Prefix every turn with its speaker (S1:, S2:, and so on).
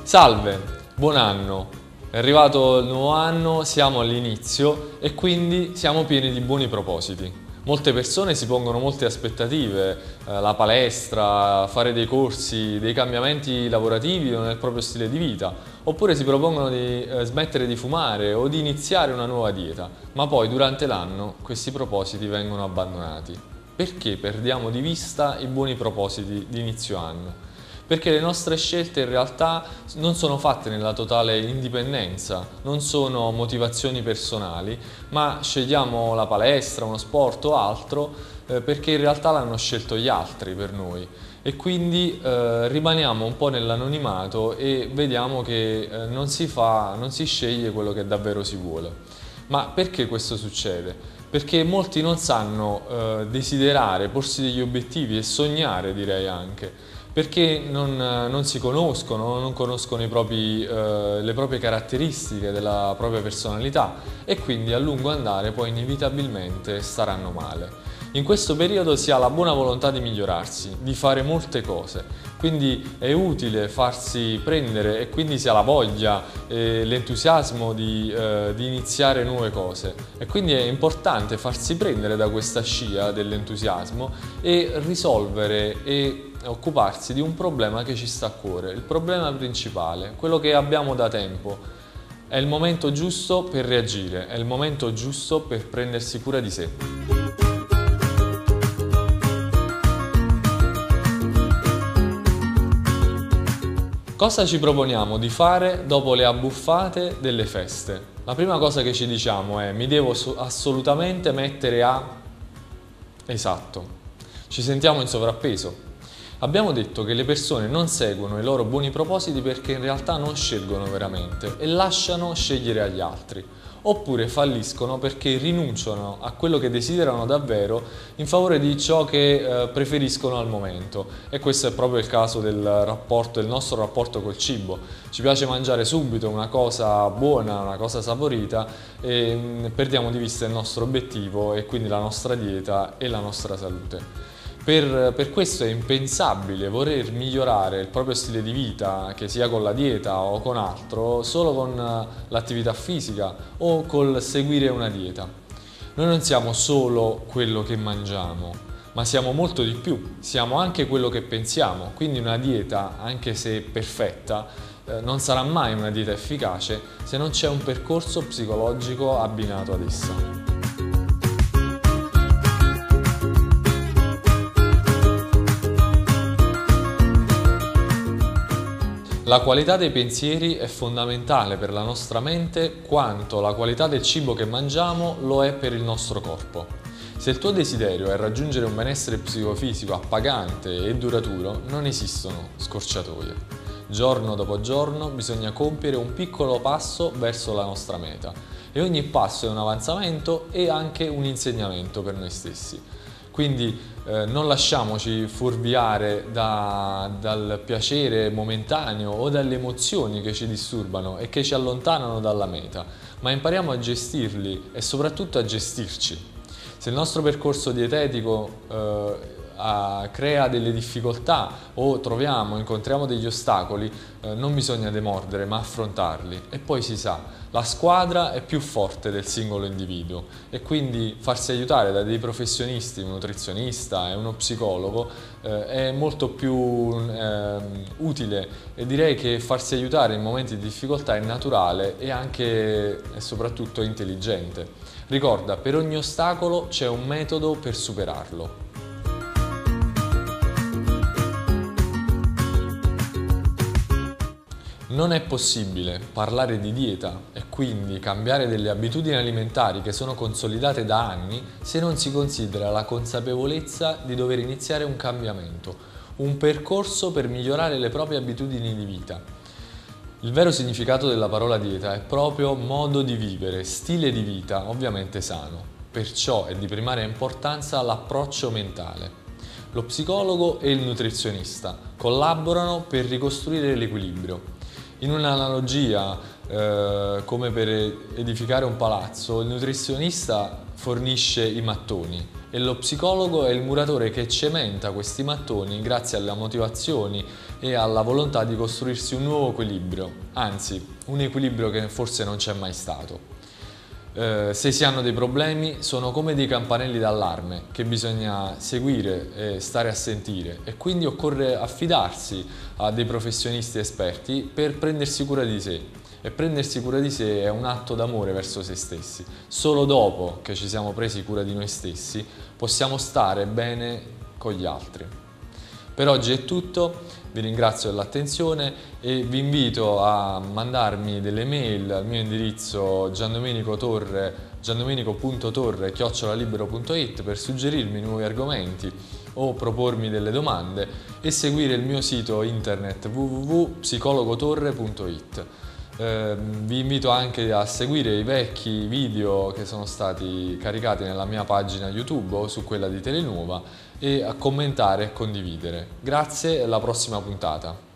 S1: Salve, buon anno. È arrivato il nuovo anno, siamo all'inizio e quindi siamo pieni di buoni propositi. Molte persone si pongono molte aspettative, la palestra, fare dei corsi, dei cambiamenti lavorativi o nel proprio stile di vita, oppure si propongono di smettere di fumare o di iniziare una nuova dieta, ma poi durante l'anno questi propositi vengono abbandonati. Perché perdiamo di vista i buoni propositi di inizio anno? Perché le nostre scelte in realtà non sono fatte nella totale indipendenza, non sono motivazioni personali, ma scegliamo la palestra, uno sport o altro perché in realtà l'hanno scelto gli altri per noi e quindi rimaniamo un po' nell'anonimato e vediamo che non si sceglie quello che davvero si vuole. Ma perché questo succede? Perché molti non sanno desiderare, porsi degli obiettivi e sognare, direi anche. Perché non si conoscono, non conoscono le proprie caratteristiche della propria personalità e quindi a lungo andare poi inevitabilmente staranno male. In questo periodo si ha la buona volontà di migliorarsi, di fare molte cose, quindi è utile farsi prendere e quindi si ha la voglia e l'entusiasmo di iniziare nuove cose e quindi è importante farsi prendere da questa scia dell'entusiasmo e risolvere e occuparsi di un problema che ci sta a cuore, il problema principale, quello che abbiamo da tempo. È il momento giusto per reagire, è il momento giusto per prendersi cura di sé. Cosa ci proponiamo di fare dopo le abbuffate delle feste? La prima cosa che ci diciamo è: mi devo assolutamente mettere a... Esatto, ci sentiamo in sovrappeso. Abbiamo detto che le persone non seguono i loro buoni propositi perché in realtà non scelgono veramente e lasciano scegliere agli altri, oppure falliscono perché rinunciano a quello che desiderano davvero in favore di ciò che preferiscono al momento. E questo è proprio il caso del nostro rapporto col cibo. Ci piace mangiare subito una cosa buona, una cosa saporita e perdiamo di vista il nostro obiettivo e quindi la nostra dieta e la nostra salute. Per questo è impensabile voler migliorare il proprio stile di vita, che sia con la dieta o con altro, solo con l'attività fisica o col seguire una dieta. Noi non siamo solo quello che mangiamo, ma siamo molto di più, siamo anche quello che pensiamo, quindi una dieta, anche se perfetta, non sarà mai una dieta efficace se non c'è un percorso psicologico abbinato ad essa. La qualità dei pensieri è fondamentale per la nostra mente quanto la qualità del cibo che mangiamo lo è per il nostro corpo. Se il tuo desiderio è raggiungere un benessere psicofisico appagante e duraturo, non esistono scorciatoie. Giorno dopo giorno bisogna compiere un piccolo passo verso la nostra meta e ogni passo è un avanzamento e anche un insegnamento per noi stessi. Quindi non lasciamoci fuorviare dal piacere momentaneo o dalle emozioni che ci disturbano e che ci allontanano dalla meta, ma impariamo a gestirli e soprattutto a gestirci. Se il nostro percorso dietetico crea delle difficoltà o incontriamo degli ostacoli, non bisogna demordere ma affrontarli e poi si sa, la squadra è più forte del singolo individuo e quindi farsi aiutare da dei professionisti, un nutrizionista e uno psicologo è molto più utile e direi che farsi aiutare in momenti di difficoltà è naturale e anche e soprattutto intelligente. Ricorda, per ogni ostacolo c'è un metodo per superarlo. Non è possibile parlare di dieta e quindi cambiare delle abitudini alimentari che sono consolidate da anni se non si considera la consapevolezza di dover iniziare un cambiamento, un percorso per migliorare le proprie abitudini di vita. Il vero significato della parola dieta è proprio modo di vivere, stile di vita, ovviamente sano. Perciò è di primaria importanza l'approccio mentale. Lo psicologo e il nutrizionista collaborano per ricostruire l'equilibrio. In un'analogia, come per edificare un palazzo, il nutrizionista fornisce i mattoni e lo psicologo è il muratore che cementa questi mattoni grazie alle motivazioni e alla volontà di costruirsi un nuovo equilibrio, anzi un equilibrio che forse non c'è mai stato. Se si hanno dei problemi sono come dei campanelli d'allarme che bisogna seguire e stare a sentire, e quindi occorre affidarsi a dei professionisti esperti per prendersi cura di sé, e prendersi cura di sé è un atto d'amore verso se stessi. Solo dopo che ci siamo presi cura di noi stessi possiamo stare bene con gli altri. Per oggi è tutto, vi ringrazio dell'attenzione e vi invito a mandarmi delle mail al mio indirizzo giandomenico.torre@libero.it per suggerirmi nuovi argomenti o propormi delle domande, e seguire il mio sito internet www.psicologotorre.it. Vi invito anche a seguire i vecchi video che sono stati caricati nella mia pagina YouTube o su quella di Telenuova, e a commentare e condividere. Grazie e alla prossima puntata.